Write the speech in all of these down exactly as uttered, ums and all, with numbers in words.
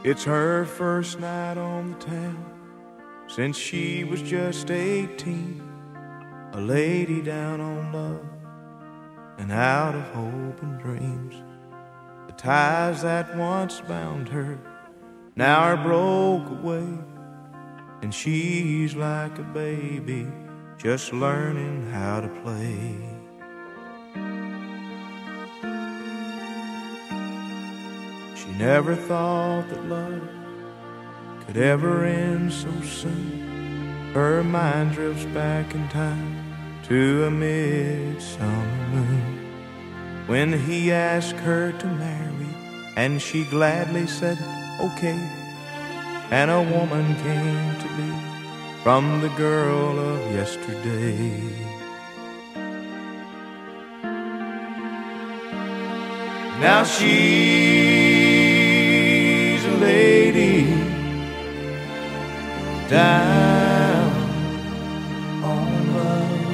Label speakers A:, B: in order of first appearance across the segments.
A: It's her first night on the town since she was just eighteen. A lady down on love and out of hope and dreams. The ties that once bound her now are broke away, and she's like a baby just learning how to play. She never thought that love could ever end so soon. Her mind drifts back in time to a midsummer moon, when he asked her to marry and she gladly said okay, and a woman came to be from the girl of yesterday. Now she's a lady down on love.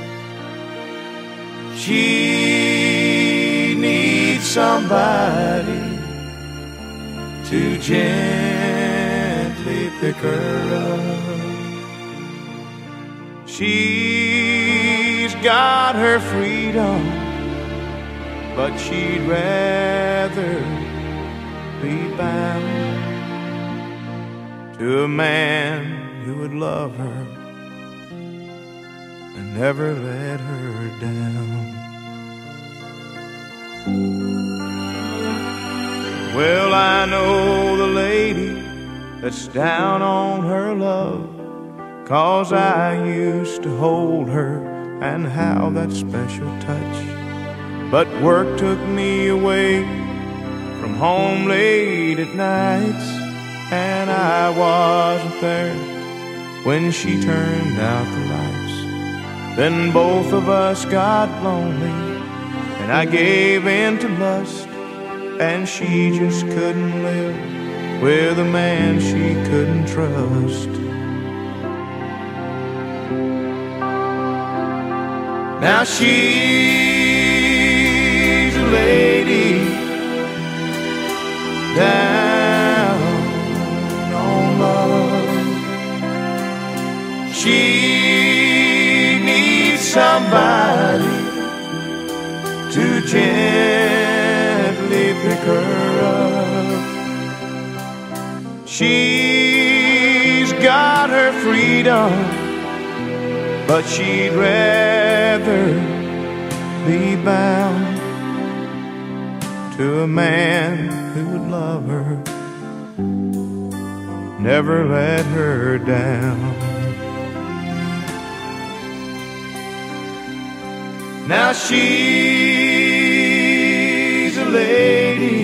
A: She needs somebody to gently pick her up. She's got her freedom, but she'd rather be bound to a man who would love her and never let her down. Well, I know the lady that's down on her love, 'cause I used to hold her and how that special touch. But work took me away from home late at nights, and I wasn't there when she turned out the lights. Then both of us got lonely, and I gave in to lust, and she just couldn't live with a man she couldn't trust. Now she's a lady down on love. She needs somebody to gently pick her up. She's got her freedom, but she'd rather be bound to a man who would love her, never let her down. Now she's a lady